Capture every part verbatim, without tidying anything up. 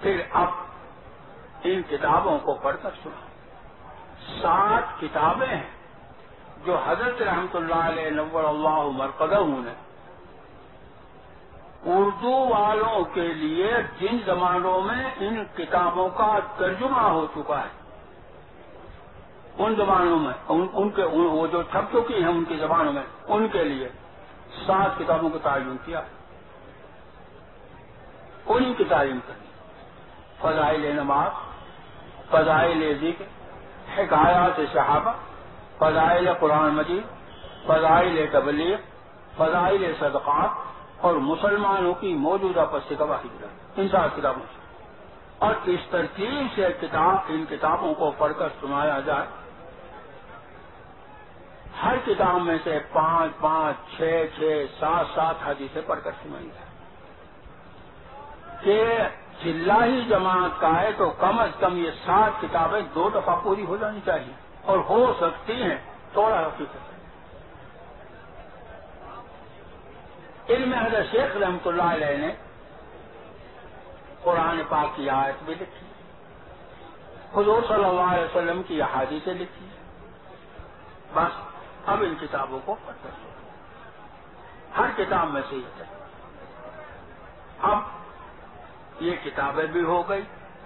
پھر اب ان کتابوں کو پڑھ کر سنا. سات کتابیں ہیں جو حضرت رحمت اللہ علیہ نور اللہ مرقدہ نے اردو والوں کے لیے جن زمانوں میں ان کتابوں کا ترجمہ ہو چکا ہے ان زمانوں میں ان, ان کے ان, وہ جو چھپ چکی ہیں ان کی زبانوں میں ان کے لیے سات کتابوں کو تعین کیا ہے. انہیں کی تعلیم کرنی. فضائل نماز، فضائل ذکر، حکایات صحابہ، فضائل قرآن مجید، فضائل تبلیغ، فضائل صدقات اور مسلمانوں کی موجودہ پس گواہی ان سات کتابوں سے. اور اس ترتیب سے کتاب ان کتابوں کو پڑھ کر سنایا جائے. ہر کتاب میں سے پانچ پانچ چھ چھ سات سات حدیثیں پڑھ کر سنائی جائے. کہ چلاہی جماعت کا ہے تو کم از کم یہ سات کتابیں دو دفعہ پوری ہو جانی چاہیے اور ہو سکتی ہیں تھوڑا حقیقت. علم حضرت شیخ رحمت اللہ علیہ نے قرآن پاک کی آیت بھی لکھی، حضور صلی اللہ علیہ وسلم کی احادیثیں لکھی. بس اب ان کتابوں کو پڑھ کر ہر کتاب میں سے یہ ہے. اب یہ کتابیں بھی ہو گئی.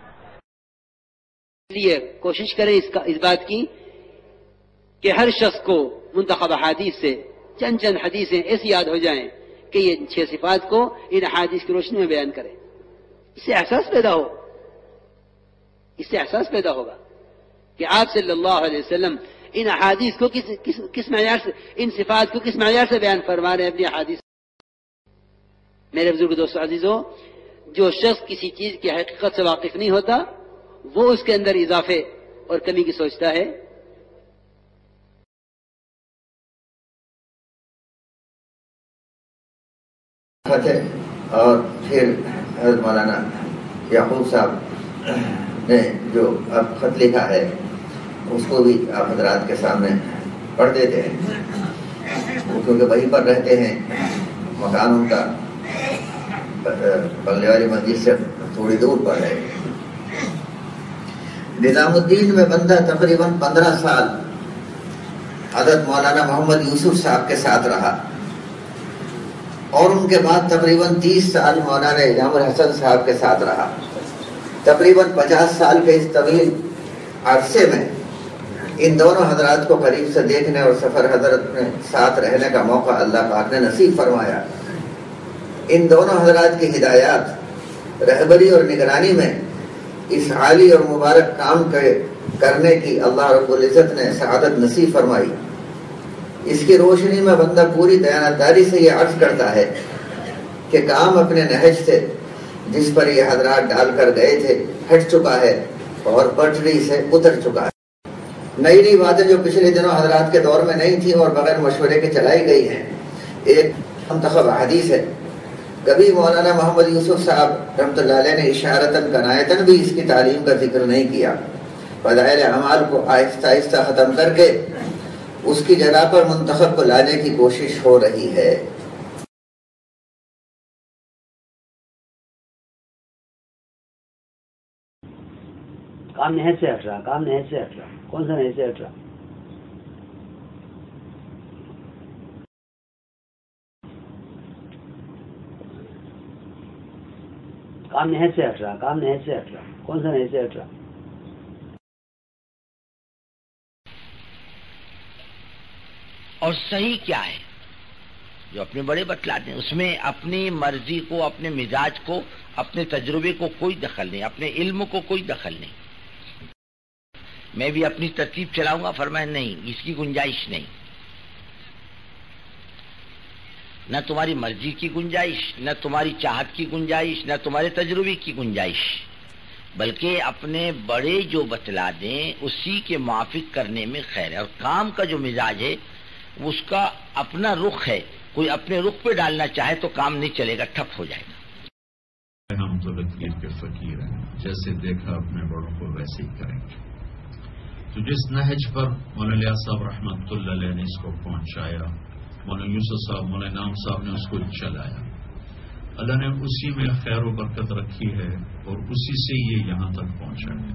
لیے کوشش کریں اس کا اس بات کی کہ ہر شخص کو منتخب احادیث سے چند چند حدیثیں ایسی یاد ہو جائیں کہ یہ چھ صفات کو ان احادیث کی روشنی میں بیان کرے. اس سے احساس پیدا ہو اس سے احساس پیدا ہوگا کہ آپ صلی اللہ علیہ وسلم ان احادیث کو کس کس کس معیار سے ان صفات کو کس معیار سے بیان فرما رہے ہیں اپنی احادیث. میرے بزرگ دوستو عزیزوں، جو شخص کسی چیز کی حقیقت سے واقف نہیں ہوتا وہ اس کے اندر اضافے اور کمی کی سوچتا ہے. اور پھر حضرت مولانا یعقوب صاحب نے جو اب خط لکھا ہے اس کو بھی آپ حضرات کے سامنے پڑھ دیتے ہیں، کیونکہ وہیں پر رہتے ہیں. مکان ان کا بنگلے والی مسجد سے تھوڑی دور پر ہے. نظام الدین میں بندہ تقریباً پندرہ سال حضرت مولانا محمد یوسف صاحب کے ساتھ رہا اور ان کے بعد تقریباً تیس سال مولانا انعام الحسن صاحب کے ساتھ رہا. تقریباً پچاس سال کے اس طویل عرصے میں ان دونوں حضرات کو قریب سے دیکھنے اور سفر حضرت میں ساتھ رہنے کا موقع اللہ پاک نے نصیب فرمایا. ان دونوں حضرات کی ہدایات، رہبری اور نگرانی میں اس عالی اور مبارک کام کے کرنے کی اللہ رب العزت نے سعادت نصیب فرمائی. اس کی روشنی میں بندہ پوری دیانتداری سے یہ عرض کرتا ہے کہ کام اپنے نہج سے جس پر یہ حضرات ڈال کر گئے تھے ہٹ چکا ہے اور پٹری سے اتر چکا ہے. نئی نئی باتیں جو پچھلے دنوں حضرات کے دور میں نہیں تھیں اور بغیر مشورے کے چلائی گئی ہیں. ایک منتخب حدیث ہے. کبھی مولانا محمد یوسف صاحب رحمۃ اللہ علیہ نے اشارتاً کنایتاً بھی اس کی تعلیم کا ذکر نہیں کیا. فضائل اعمال کو آہستہ آہستہ ختم کر کے اس کی جگہ پر منتخب کو لانے کی کوشش ہو رہی ہے. کام نہج سے ہٹ رہا کام نہج سے ہٹ رہا کون سا نہج سے ہٹ رہا؟ کام نہج سے ہٹ رہا کام نہج سے ہٹ رہا کون سا نہج سے ہٹ رہا؟ اور صحیح کیا ہے جو اپنے بڑے بتلاتے ہیں، اس میں اپنی مرضی کو، اپنے مزاج کو، اپنے تجربے کو کوئی دخل نہیں، اپنے علم کو کوئی دخل نہیں. میں بھی اپنی ترتیب چلاؤں گا، فرمایا نہیں، اس کی گنجائش نہیں. نہ تمہاری مرضی کی گنجائش، نہ تمہاری چاہت کی گنجائش، نہ تمہارے تجربے کی گنجائش، بلکہ اپنے بڑے جو بتلا دیں اسی کے موافق کرنے میں خیر ہے. اور کام کا جو مزاج ہے اس کا اپنا رخ ہے. کوئی اپنے رخ پہ ڈالنا چاہے تو کام نہیں چلے گا، ٹھپ ہو جائے گا. ہم تو لکیر کے فقیر ہیں، جیسے دیکھا اپنے بڑوں کو ویسے ہی کریں گے. تو جس نہج پر مولانا الیاس صاحب رحمۃ اللہ علیہ نے اس کو پہنچایا، مولانا یوسف صاحب، مولانا نام صاحب نے اس کو چلایا، اللہ نے اسی میں خیر و برکت رکھی ہے اور اسی سے یہ یہاں تک پہنچا ہے.